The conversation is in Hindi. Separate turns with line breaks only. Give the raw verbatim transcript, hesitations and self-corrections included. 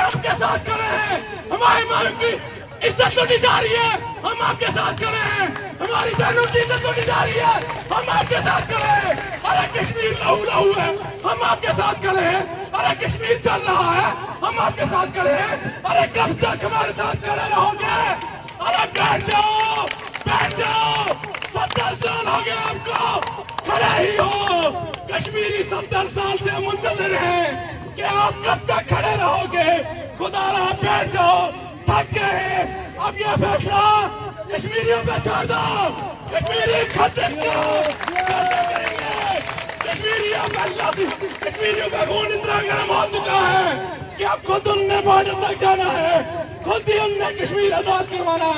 आपके साथ खड़े हैं। हमारी मां की इज्जत लूटी जा रही है, हम आपके साथ खड़े हैं। हमारी बहनों की इज्जत लूटी जा रही है, हम आपके साथ खड़े हैं। अरे कश्मीर लहू लहू है, हम आपके साथ खड़े हैं। अरे कश्मीर चल रहा है, हम आपके साथ खड़े हैं। अरे कब तक हमारे साथ खड़े रहोगे? अरे बैठ जाओ, बैठ जाओ, सत्तर साल हो गए आपको, खड़े ही हो। कश्मीरी सत्तर साल से मुंतजर है कि आप कब तक खड़े रहोगे। खुदारा बैठ जाओ, थक गए हैं। अब यह फैसला कश्मीरियों पे छोड़ दो। कश्मीरी खत्म करो, करेंगे। कश्मीरियों का कश्मीरियों का खून इतना गर्म हो चुका है कि अब खुद उनने बॉर्डर तक जाना है, खुद ही उनने कश्मीर आजाद करवाना है।